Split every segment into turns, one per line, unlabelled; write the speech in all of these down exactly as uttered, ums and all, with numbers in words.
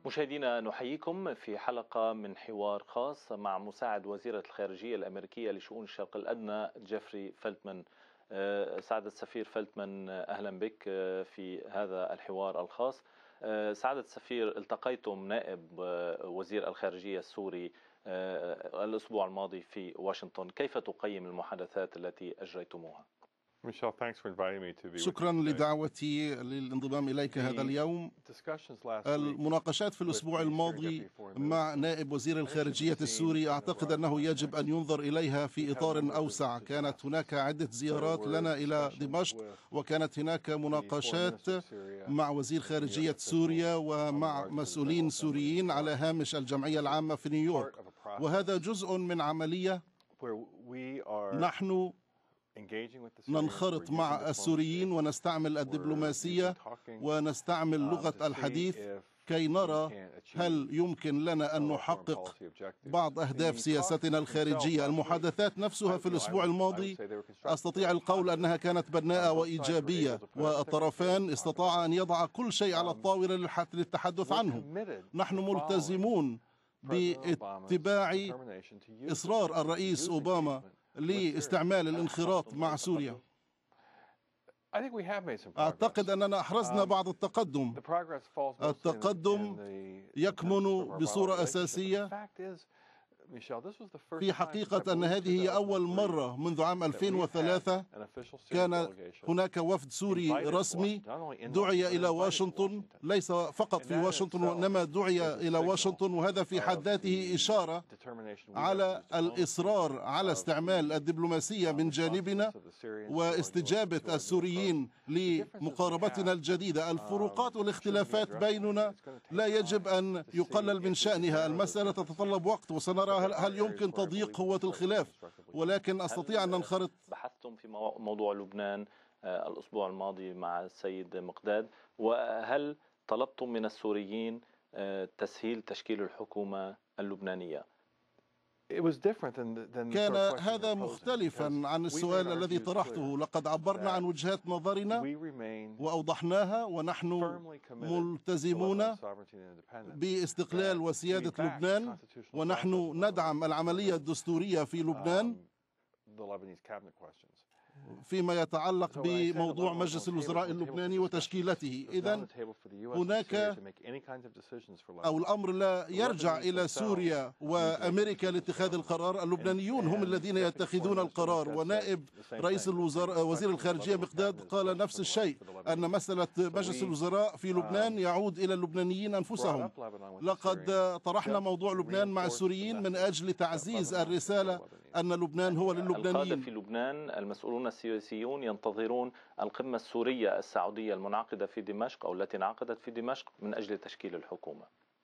مشاهدينا نحييكم في حلقة من حوار خاص مع مساعد وزيرة الخارجية الأمريكية لشؤون الشرق الأدنى جيفري فلتمان. آه، سعادة السفير فلتمان، أهلا بك آه، في هذا الحوار الخاص. آه، سعادة السفير، التقيتم نائب آه، وزير الخارجية السوري آه، الأسبوع الماضي في واشنطن. كيف تقيم المحادثات التي أجريتموها؟
شكرا لدعوتي للانضمام إليك هذا اليوم. المناقشات في الأسبوع الماضي مع نائب وزير الخارجية السوري أعتقد أنه يجب أن ينظر إليها في إطار أوسع. كانت هناك عدة زيارات لنا إلى دمشق، وكانت هناك مناقشات مع وزير خارجية سوريا ومع مسؤولين سوريين على هامش الجمعية العامة في نيويورك، وهذا جزء من عملية نحن ننخرط مع السوريين ونستعمل الدبلوماسية ونستعمل لغة الحديث كي نرى هل يمكن لنا أن نحقق بعض أهداف سياستنا الخارجية. المحادثات نفسها في الأسبوع الماضي أستطيع القول أنها كانت بناءة وإيجابية، والطرفان استطاعا أن يضع كل شيء على الطاولة للتحدث عنه. نحن ملتزمون باتباع إصرار الرئيس أوباما لاستعمال الانخراط مع سوريا. أعتقد أننا أحرزنا بعض التقدم. التقدم يكمن بصورة أساسية في حقيقة أن هذه هي أول مرة منذ عام ألفين وثلاثة كان هناك وفد سوري رسمي دعي إلى واشنطن، ليس فقط في واشنطن وإنما دعي إلى واشنطن، وهذا في حد ذاته إشارة على الإصرار على استعمال الدبلوماسية من جانبنا واستجابة السوريين لمقاربتنا الجديدة. الفروقات والاختلافات بيننا لا يجب أن يقلل من شأنها. المسألة تتطلب وقت وسنرى هل يمكن تضييق قوة الخلاف، ولكن أستطيع أن ننخرط.
بحثتم في موضوع لبنان الأسبوع الماضي مع السيد مقداد، وهل طلبتم من السوريين تسهيل تشكيل الحكومة اللبنانية؟
كان هذا مختلفا عن السؤال الذي طرحته. لقد عبرنا عن وجهات نظرنا وأوضحناها، ونحن ملتزمون باستقلال وسيادة لبنان، ونحن ندعم العملية الدستورية في لبنان فيما يتعلق بموضوع مجلس الوزراء اللبناني وتشكيلته. إذن هناك أو الأمر لا يرجع إلى سوريا وأمريكا لاتخاذ القرار. اللبنانيون هم الذين يتخذون القرار، ونائب رئيس الوزراء وزير الخارجية مقداد قال نفس الشيء، أن مسألة مجلس الوزراء في لبنان يعود إلى اللبنانيين أنفسهم. لقد طرحنا موضوع لبنان مع السوريين من أجل تعزيز الرسالة أن لبنان هو للبنانيين.
القادة في لبنان المسؤولون السياسيون ينتظرون القمة السورية السعودية المنعقدة في دمشق أو التي انعقدت في دمشق من أجل تشكيل الحكومة.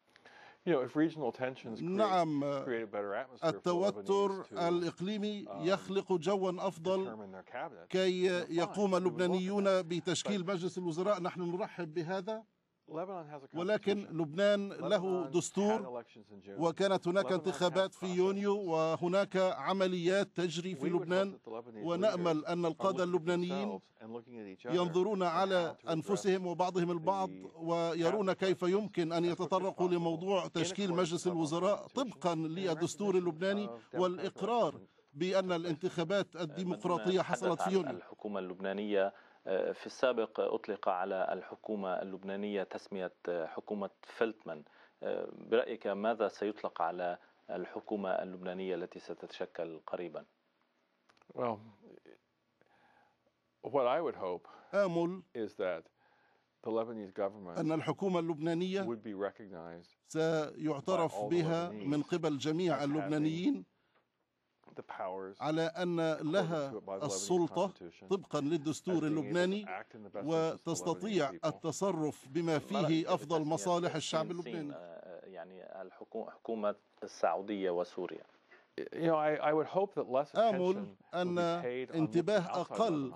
نعم، التوتر الإقليمي يخلق جوا أفضل كي يقوم اللبنانيون بتشكيل مجلس الوزراء. نحن نرحب بهذا، ولكن لبنان له دستور، وكانت هناك انتخابات في يونيو، وهناك عمليات تجري في لبنان، ونأمل أن القادة اللبنانيين ينظرون على أنفسهم وبعضهم البعض ويرون كيف يمكن أن يتطرقوا لموضوع تشكيل مجلس الوزراء طبقا للدستور اللبناني والإقرار بأن الانتخابات الديمقراطية حصلت في يونيو.
الحكومة اللبنانية في السابق أطلق على الحكومة اللبنانية تسمية حكومة فلتمان. برأيك ماذا سيطلق على الحكومة اللبنانية التي ستتشكل قريبا؟
آمل أن الحكومة اللبنانية سيعترف بها من قبل جميع اللبنانيين على أن لها السلطة طبقا للدستور اللبناني، وتستطيع التصرف بما فيه أفضل مصالح الشعب اللبناني.
يعني الحكومة السعودية وسوريا.
آمل أن انتباه أقل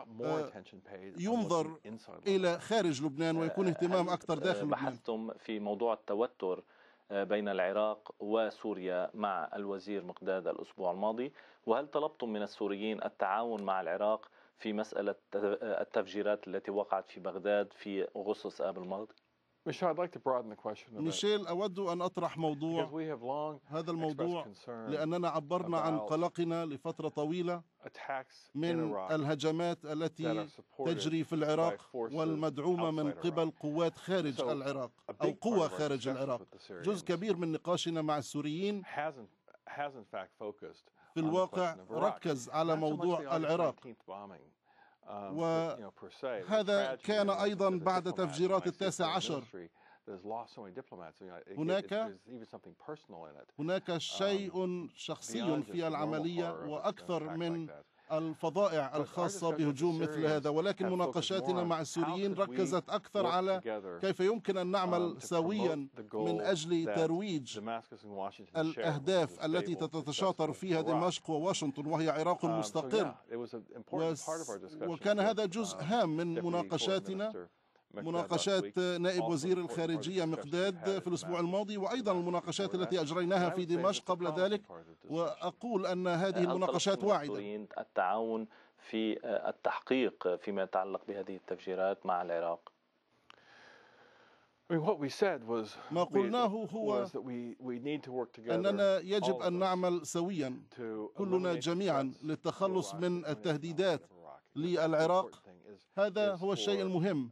ينظر إلى خارج لبنان ويكون اهتمام أكثر داخل لبنان.
بحثتم في موضوع التوتر بين العراق وسوريا مع الوزير مقداد الأسبوع الماضي، وهل طلبتم من السوريين التعاون مع العراق في مسألة التفجيرات التي وقعت في بغداد في أغسطس آب الماضي؟
ميشيل، أود أن أطرح موضوع هذا الموضوع لأننا عبرنا عن قلقنا لفترة طويلة من الهجمات التي تجري في العراق والمدعومة من قبل قوات خارج العراق أو قوى خارج العراق. جزء كبير من نقاشنا مع السوريين في الواقع ركز على موضوع العراق، وهذا كان أيضا بعد تفجيرات التاسع عشر. هناك هناك شيء شخصي في العملية وأكثر من الفضائع الخاصة بهجوم مثل هذا، ولكن مناقشاتنا مع السوريين ركزت أكثر على كيف يمكن أن نعمل سويا من أجل ترويج الأهداف التي تتشاطر فيها دمشق وواشنطن، وهي عراق مستقر. وكان هذا جزء هام من مناقشاتنا، مناقشات نائب وزير الخارجية مقداد في الأسبوع الماضي، وأيضا المناقشات التي أجريناها في دمشق قبل ذلك. وأقول أن هذه المناقشات واعدة.
التعاون في التحقيق فيما يتعلق بهذه التفجيرات مع العراق.
ما قلناه هو أننا يجب أن نعمل سويا كلنا جميعا للتخلص من التهديدات للعراق. هذا هو الشيء المهم،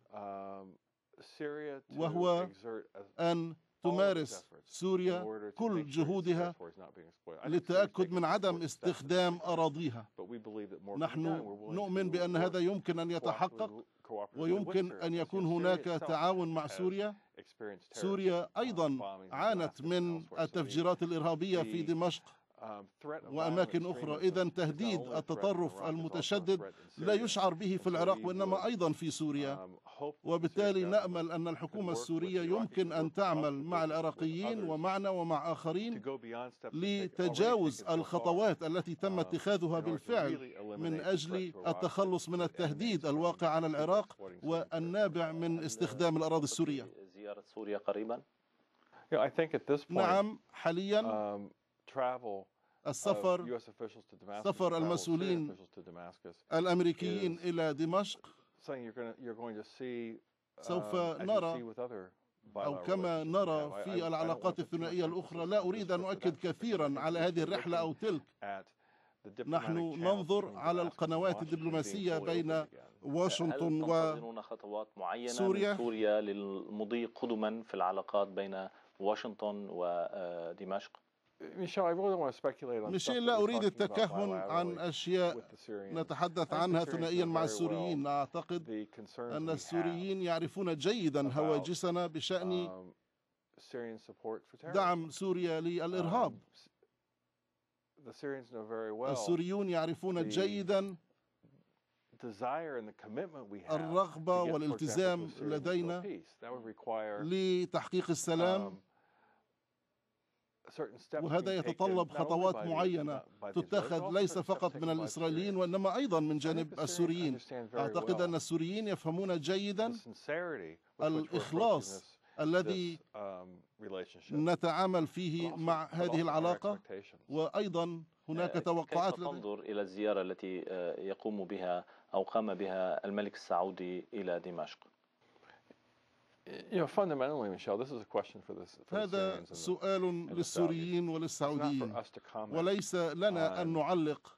وهو أن تمارس سوريا كل جهودها للتأكد من عدم استخدام أراضيها. نحن نؤمن بأن هذا يمكن أن يتحقق، ويمكن أن يكون هناك تعاون مع سوريا. سوريا أيضا عانت من التفجيرات الإرهابية في دمشق وأماكن أخرى. إذن تهديد التطرف المتشدد لا يشعر به في العراق وإنما أيضا في سوريا، وبالتالي نأمل أن الحكومة السورية يمكن أن تعمل مع العراقيين ومعنا ومع آخرين لتجاوز الخطوات التي تم اتخاذها بالفعل من أجل التخلص من التهديد الواقع على العراق والنابع من استخدام الأراضي السورية.
زيارة سوريا قريبا؟
نعم، حاليا السفر سفر المسؤولين الأمريكيين إلى دمشق سوف نرى، أو كما نرى في العلاقات الثنائية الأخرى. لا أريد أن أؤكد كثيرا على هذه الرحلة أو تلك. نحن ننظر على القنوات الدبلوماسية بين واشنطن
وسوريا. خطوات معينة
سوريا.
من سوريا للمضي قدما في العلاقات بين واشنطن ودمشق؟
ميشيل، لا أريد التكهن عن أشياء نتحدث عنها ثنائيا مع السوريين. أعتقد أن السوريين يعرفون جيدا هواجسنا بشأن دعم سوريا للإرهاب. السوريون يعرفون جيدا الرغبة والالتزام لدينا لتحقيق السلام، وهذا يتطلب خطوات معينة تتخذ ليس فقط من الإسرائيليين وإنما أيضا من جانب السوريين. أعتقد أن السوريين يفهمون جيدا الإخلاص الذي نتعامل فيه مع هذه العلاقة، وأيضا هناك توقعات.
كيف تنظر إلى الزيارة التي يقوم بها أو قام بها الملك السعودي إلى دمشق؟
هذا سؤال للسوريين وللسعوديين، وليس لنا أن نعلق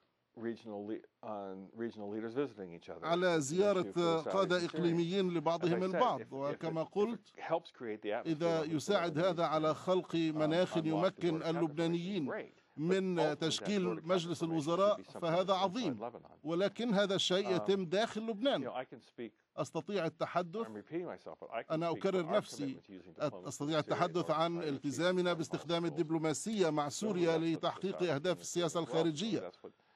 على زيارة قادة إقليميين لبعضهم البعض. وكما قلت، إذا يساعد هذا على خلق مناخ يمكن اللبنانيين من تشكيل مجلس الوزراء فهذا عظيم، ولكن هذا الشيء يتم داخل لبنان. أستطيع التحدث، أنا أكرر نفسي، أستطيع التحدث عن التزامنا باستخدام الدبلوماسية مع سوريا لتحقيق أهداف السياسة الخارجية.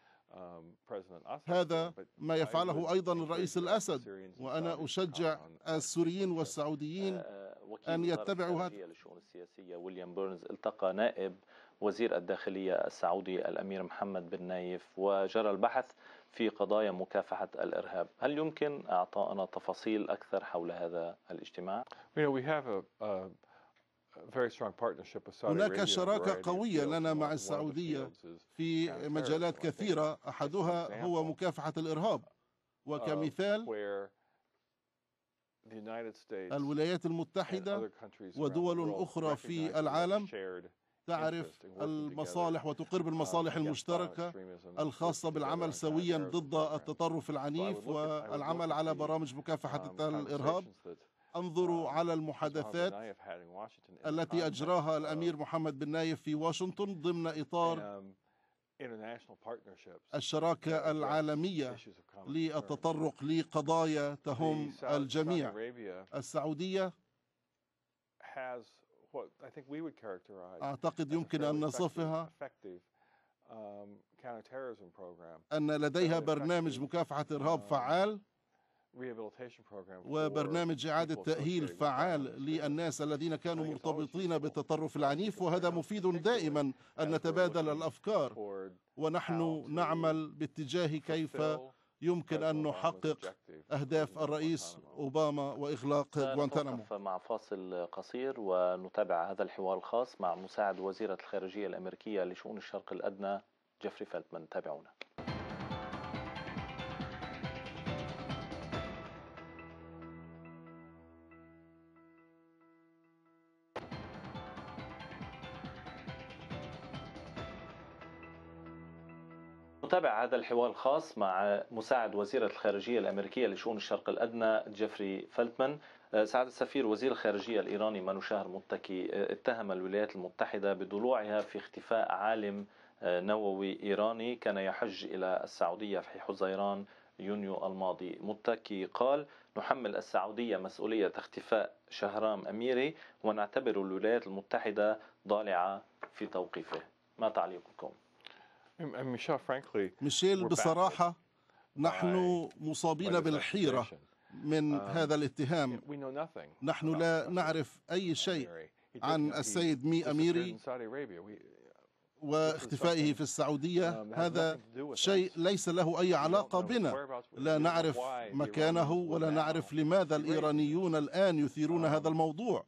هذا ما يفعله أيضا الرئيس الأسد، وأنا أشجع السوريين والسعوديين أن يتبعوا هذا.
للشؤون السياسية ويليام بيرنز التقى نائب وزير الداخلية السعودي الأمير محمد بن نايف وجرى البحث في قضايا مكافحة الإرهاب. هل يمكن إعطائنا تفاصيل أكثر حول هذا الاجتماع؟
هناك شراكة قوية لنا مع السعودية في مجالات كثيرة، أحدها هو مكافحة الإرهاب. وكمثال الولايات المتحدة ودول أخرى في العالم تعرف المصالح وتقر بالمصالح المشتركة الخاصة بالعمل سويا ضد التطرف العنيف والعمل على برامج مكافحة الإرهاب. انظروا على المحادثات التي أجراها الأمير محمد بن نايف في واشنطن ضمن إطار الشراكة العالمية للتطرق لقضايا تهم الجميع. السعودية أعتقد يمكن أن نصفها أن لديها برنامج مكافحة إرهاب فعال وبرنامج إعادة تأهيل فعال للناس الذين كانوا مرتبطين بالتطرف العنيف، وهذا مفيد دائما أن نتبادل الأفكار ونحن نعمل باتجاه كيف يمكن أن نحقق أهداف الرئيس أوباما وإغلاق غوانتانامو.
مع فاصل قصير ونتابع هذا الحوار الخاص مع مساعد وزيرة الخارجية الأمريكية لشؤون الشرق الأدنى جيفري فلتمان. تابعونا. نتابع هذا الحوار الخاص مع مساعد وزيرة الخارجية الأمريكية لشؤون الشرق الأدنى جيفري فلتمان. سعادة السفير، وزير الخارجية الإيراني مانوشهر متكي اتهم الولايات المتحدة بضلوعها في اختفاء عالم نووي إيراني كان يحج إلى السعودية في حزيران يونيو الماضي. متكي قال: نحمل السعودية مسؤولية اختفاء شهرام أميري ونعتبر الولايات المتحدة ضالعة في توقيفه. ما تعليقكم؟
ميشيل، بصراحة نحن مصابين بالحيرة من هذا الاتهام. نحن لا نعرف أي شيء عن السيد مي أميري واختفائه في السعودية. هذا شيء ليس له أي علاقة بنا. لا نعرف مكانه ولا نعرف لماذا الإيرانيون الآن يثيرون هذا الموضوع.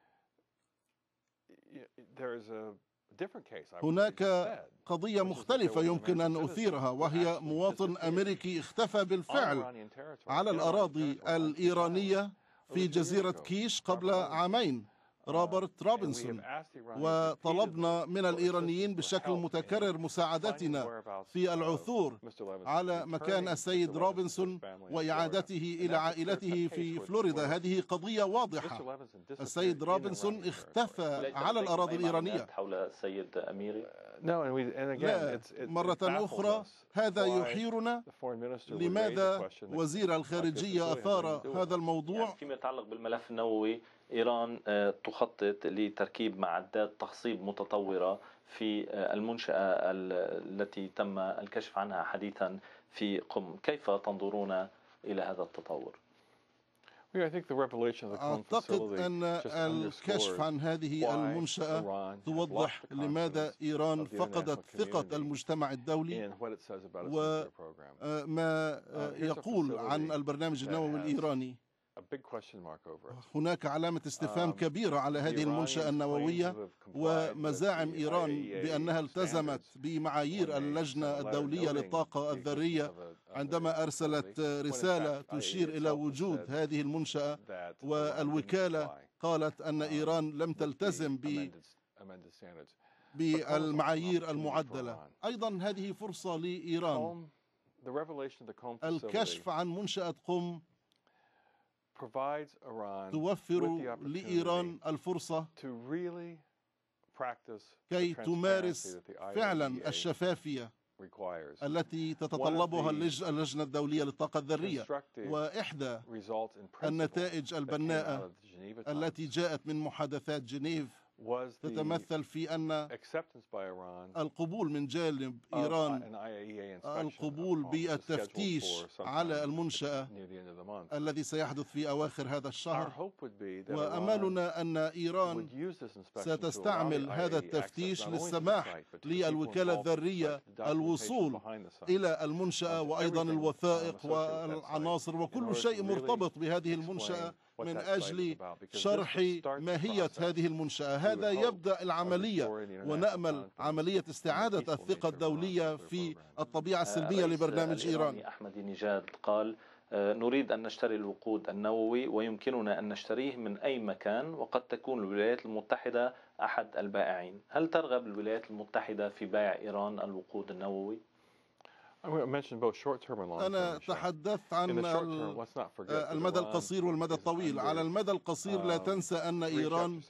هناك قضية مختلفة يمكن أن أثيرها، وهي مواطن أمريكي اختفى بالفعل على الأراضي الإيرانية في جزيرة كيش قبل عامين، روبرت روبنسون. وطلبنا من الإيرانيين بشكل متكرر مساعدتنا في العثور على مكان السيد روبنسون وإعادته إلى عائلته في فلوريدا. هذه قضية واضحة. السيد روبنسون اختفى على الأراضي الإيرانية.
حول السيد أميري
لا، مرة أخرى هذا يحيرنا. لماذا وزير الخارجية أثار هذا الموضوع؟
يعني فيما يتعلق بالملف النووي، إيران تخطط لتركيب معدات تخصيب متطورة في المنشأة التي تم الكشف عنها حديثا في قم. كيف تنظرون إلى هذا التطور؟
أعتقد أن الكشف عن هذه المنشأة توضح لماذا إيران فقدت ثقة المجتمع الدولي وما يقول عن البرنامج النووي الإيراني. هناك علامة استفهام كبيرة على هذه المنشأة النووية، ومزاعم إيران بأنها التزمت بمعايير اللجنة الدولية للطاقة الذرية عندما أرسلت رسالة تشير إلى وجود هذه المنشأة، والوكالة قالت أن إيران لم تلتزم بالمعايير المعدلة. أيضا هذه فرصة لإيران. الكشف عن منشأة قم توفر لإيران الفرصة كي تمارس فعلا الشفافية التي تتطلبها اللجنة الدولية للطاقة الذرية. وإحدى النتائج البناءة التي جاءت من محادثات جنيف تتمثل في أن القبول من جانب إيران القبول بالتفتيش على المنشأة الذي سيحدث في أواخر هذا الشهر. وأملنا أن إيران ستستعمل هذا التفتيش للسماح للوكالة الذرية الوصول إلى المنشأة وأيضا الوثائق والعناصر وكل شيء مرتبط بهذه المنشأة من أجل شرح ماهية هذه المنشأة. هذا يبدأ العملية، ونأمل عملية استعادة الثقة الدولية في الطبيعة السلمية لبرنامج إيران.
أحمدي نجاد قال نريد أن نشتري الوقود النووي ويمكننا أن نشتريه من أي مكان، وقد تكون الولايات المتحدة أحد البائعين. هل ترغب الولايات المتحدة في بيع إيران الوقود النووي؟
أنا تحدثت عن المدى القصير والمدى الطويل. على المدى القصير لا تنسى أن إيران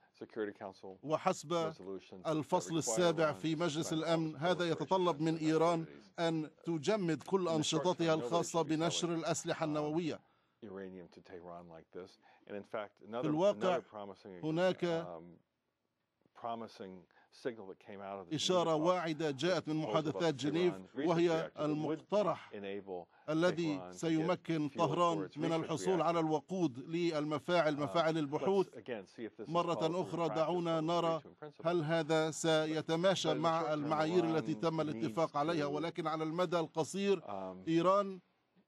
وحسب الفصل السابع في مجلس الأمن هذا يتطلب من إيران أن تجمد كل أنشطتها الخاصة بنشر الأسلحة النووية. في الواقع هناك إشارة واعدة جاءت من محادثات جنيف، وهي المقترح الذي سيمكن طهران من الحصول على الوقود للمفاعل مفاعل البحوث. مرة أخرى دعونا نرى هل هذا سيتماشى مع المعايير التي تم الاتفاق عليها. ولكن على المدى القصير إيران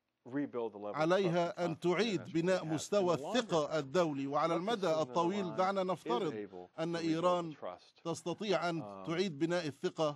عليها أن تعيد بناء مستوى الثقة الدولي، وعلى المدى الطويل دعنا نفترض أن إيران تستطيع أن تعيد بناء الثقة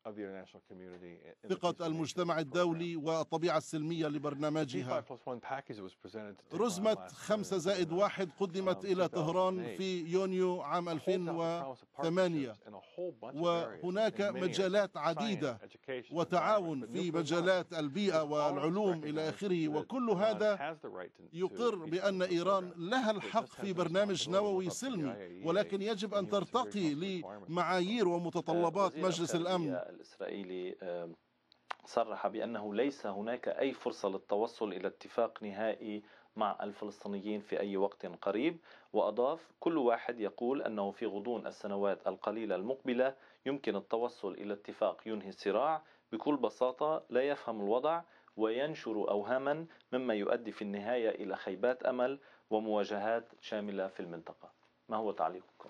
ثقة المجتمع الدولي والطبيعة السلمية لبرنامجها. رزمة خمسة زائد واحد قدمت إلى طهران في يونيو عام ألفين وثمانية، وهناك مجالات عديدة وتعاون في مجالات البيئة والعلوم إلى آخره، وكل هذا يقر بأن إيران لها الحق في برنامج نووي سلمي، ولكن يجب أن ترتقي لمعايير ومتطلبات مجلس الأمن.
الإسرائيلي صرح بأنه ليس هناك أي فرصة للتوصل إلى اتفاق نهائي مع الفلسطينيين في أي وقت قريب، وأضاف: كل واحد يقول أنه في غضون السنوات القليلة المقبلة يمكن التوصل إلى اتفاق ينهي الصراع. بكل بساطة لا يفهم الوضع وينشر أوهاما مما يؤدي في النهاية إلى خيبات أمل ومواجهات شاملة في المنطقة. ما هو تعليقكم؟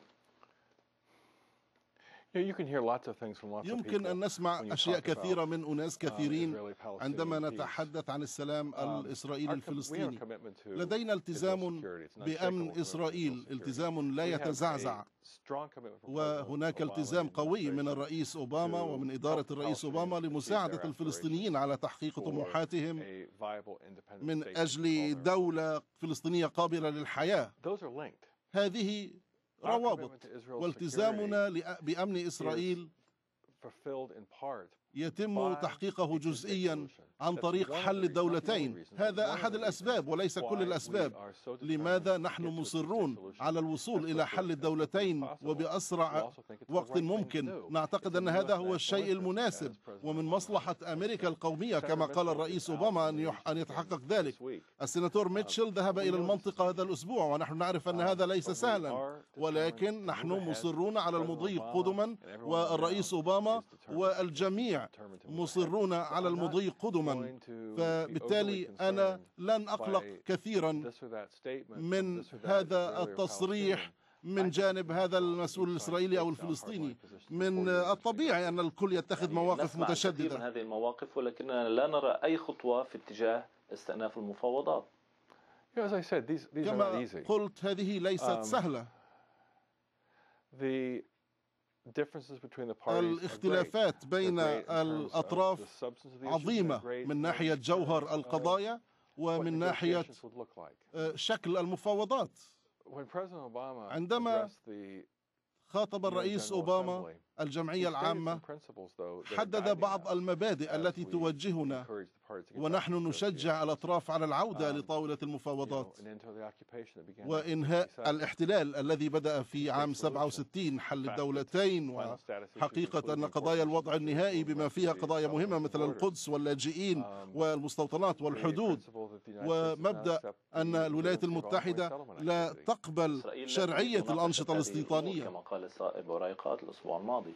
يمكن أن نسمع أشياء كثيرة من أناس كثيرين عندما نتحدث عن السلام الإسرائيلي الفلسطيني. لدينا التزام بأمن إسرائيل، التزام لا يتزعزع، وهناك التزام قوي من الرئيس أوباما ومن إدارة الرئيس أوباما لمساعدة الفلسطينيين على تحقيق طموحاتهم من أجل دولة فلسطينية قابلة للحياة. هذه روابط، والتزامنا بأمن إسرائيل يتم تحقيقه جزئيا عن طريق حل الدولتين. هذا أحد الأسباب وليس كل الأسباب لماذا نحن مصرون على الوصول إلى حل الدولتين وبأسرع وقت ممكن. نعتقد أن هذا هو الشيء المناسب ومن مصلحة أمريكا القومية كما قال الرئيس أوباما أن يتحقق ذلك. السيناتور ميتشل ذهب إلى المنطقة هذا الأسبوع، ونحن نعرف أن هذا ليس سهلا، ولكن نحن مصرون على المضي قدما، والرئيس أوباما والجميع مصرون على المضي قدما. فبالتالي أنا لن أقلق كثيرا من هذا التصريح من جانب هذا المسؤول الإسرائيلي أو الفلسطيني. من الطبيعي أن الكل يتخذ مواقف متشددة
من هذه المواقف، ولكننا لا نرى أي خطوة في اتجاه استئناف المفاوضات.
كما قلت هذه ليست سهلة. الاختلافات بين الأطراف عظيمة من ناحية جوهر القضايا ومن ناحية شكل المفاوضات. عندما خاطب الرئيس أوباما الجمعية العامة حدد بعض المبادئ التي توجهنا، ونحن نشجع الأطراف على العودة لطاولة المفاوضات وإنهاء الاحتلال الذي بدأ في عام سبعة وستين، حل الدولتين، وحقيقة أن قضايا الوضع النهائي بما فيها قضايا مهمة مثل القدس واللاجئين والمستوطنات والحدود، ومبدأ أن الولايات المتحدة لا تقبل شرعية الأنشطة الاستيطانية
كما قال السائب وريقات الأسبوع الماضي.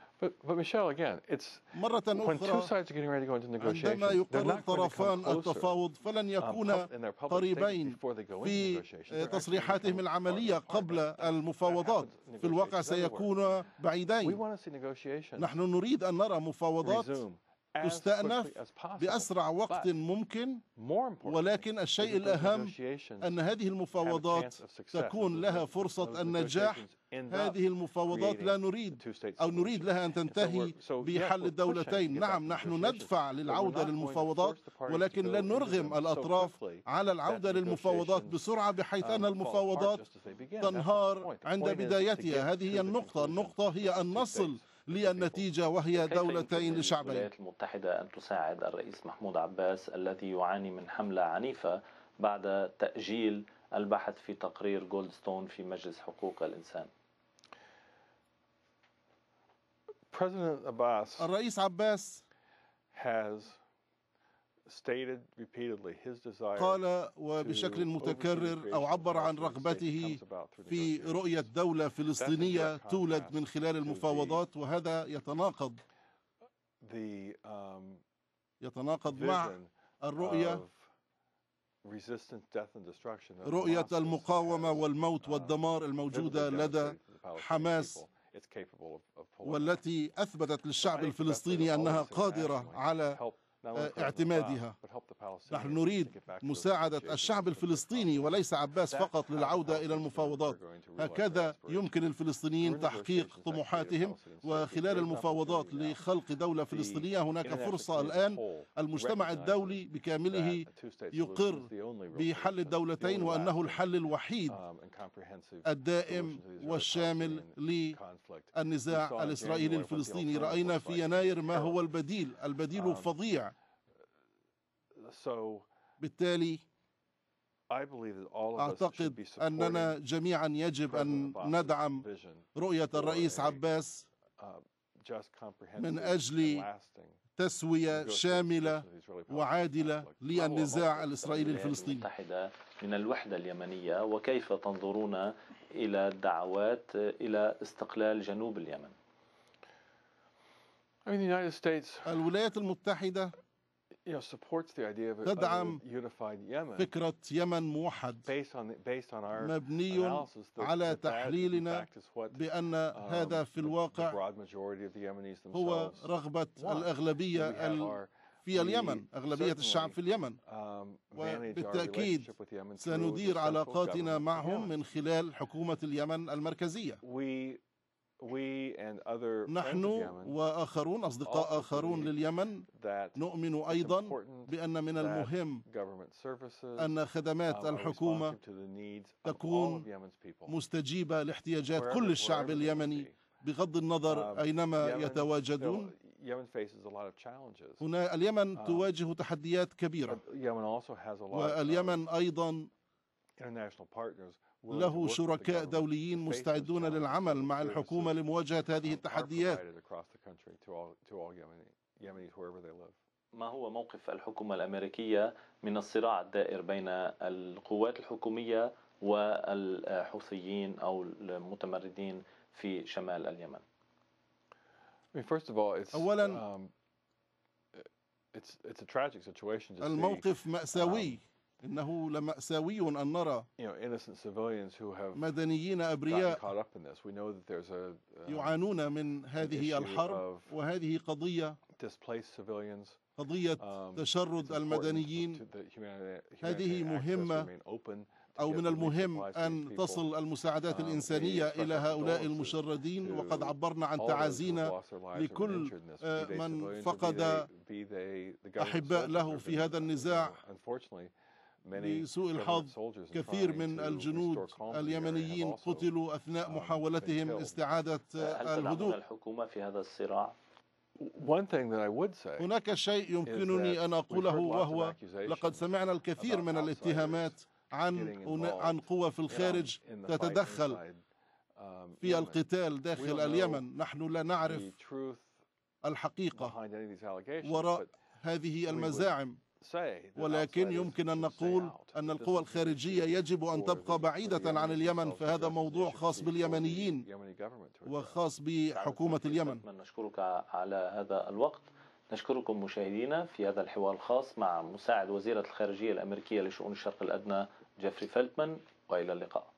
مرة أخرى عندما يقرر طرفان التفاوض فلن يكونا قريبين في تصريحاتهم العملية قبل المفاوضات، في الواقع سيكون بعيدين. نحن نريد أن نرى مفاوضات تستأنف بأسرع وقت ممكن، ولكن الشيء الأهم أن هذه المفاوضات تكون لها فرصة النجاح. هذه المفاوضات لا نريد أو نريد لها أن تنتهي بحل الدولتين. نعم، نحن ندفع للعودة للمفاوضات، ولكن لن نرغم الأطراف على العودة للمفاوضات بسرعة بحيث أن المفاوضات تنهار عند بدايتها. هذه هي النقطة. النقطة هي أن نصل للنتيجة وهي دولتين لشعبين.
الولايات المتحدة أن تساعد الرئيس محمود عباس الذي يعاني من حملة عنيفة بعد تأجيل البحث في تقرير جولدستون في مجلس حقوق الإنسان؟
الرئيس عباس قال وبشكل متكرر أو عبر عن رغبته في رؤية دولة فلسطينية تولد من خلال المفاوضات، وهذا يتناقض يتناقض مع الرؤية رؤية المقاومة والموت والدمار الموجودة لدى حماس، والتي أثبتت للشعب الفلسطيني أنها قادرة على اعتمادها. نحن نريد مساعدة الشعب الفلسطيني وليس عباس فقط للعودة إلى المفاوضات. هكذا يمكن الفلسطينيين تحقيق طموحاتهم، وخلال المفاوضات لخلق دولة فلسطينية هناك فرصة الآن. المجتمع الدولي بكامله يقر بحل الدولتين وأنه الحل الوحيد الدائم والشامل للنزاع الإسرائيلي الفلسطيني. رأينا في يناير ما هو البديل. البديل فظيع. بالتالي أعتقد أننا جميعا يجب أن ندعم رؤية الرئيس عباس من أجل تسوية شاملة وعادلة للنزاع الإسرائيلي الفلسطيني.
من الوحدة اليمنية، وكيف تنظرون إلى الدعوات إلى استقلال جنوب اليمن؟
الولايات المتحدة تدعم فكرة يمن موحد مبني على تحليلنا بأن هذا في الواقع هو رغبة الأغلبية في اليمن، أغلبية الشعب في اليمن، وبالتأكيد سندير علاقاتنا معهم من خلال حكومة اليمن المركزية. نحن وآخرون أصدقاء آخرون لليمن نؤمن أيضا بأن من المهم أن خدمات الحكومة تكون مستجيبة لاحتياجات كل الشعب اليمني بغض النظر أينما يتواجدون. هنا اليمن تواجه تحديات كبيرة، واليمن أيضا له شركاء دوليين مستعدون للعمل مع الحكومة لمواجهة هذه التحديات.
ما هو موقف الحكومة الأمريكية من الصراع الدائر بين القوات الحكومية والحوثيين أو المتمردين في شمال اليمن؟
أولا، الموقف مأساوي. إنه لمأساوي أن نرى مدنيين أبرياء يعانون من هذه الحرب، وهذه قضية قضية تشرد المدنيين. هذه مهمة، أو من المهم أن تصل المساعدات الإنسانية إلى هؤلاء المشردين، وقد عبرنا عن تعازينا لكل من فقد أحباء له في هذا النزاع. لسوء الحظ كثير من الجنود اليمنيين قتلوا أثناء محاولتهم استعادة الهدوء.
هل الحكومة في هذا الصراع؟
هناك شيء يمكنني أن أقوله، وهو لقد سمعنا الكثير من الاتهامات عن عن قوى في الخارج تتدخل في القتال داخل اليمن. نحن لا نعرف الحقيقة وراء هذه المزاعم، ولكن يمكن أن نقول أن القوى الخارجية يجب أن تبقى بعيدة عن اليمن، فهذا موضوع خاص باليمنيين وخاص بحكومة اليمن.
نشكرك على هذا الوقت. نشكركم مشاهدينا في هذا الحوار الخاص مع مساعد وزيرة الخارجية الأمريكية لشؤون الشرق الأدنى جيفري فيلتمان، وإلى اللقاء.